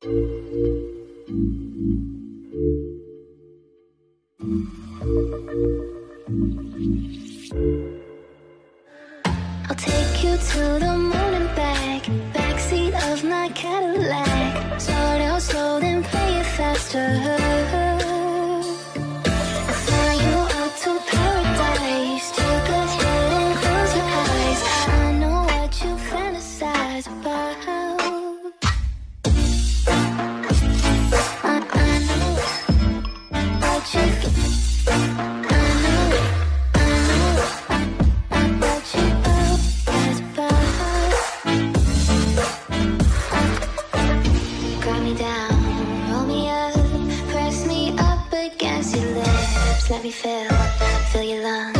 I'll take you to the moon and back, backseat of my Cadillac. Start out slow, then play it faster. I'll fly you up to paradise. Take a hit and close your eyes. I know what you fantasize about. I know what you let me feel your lungs.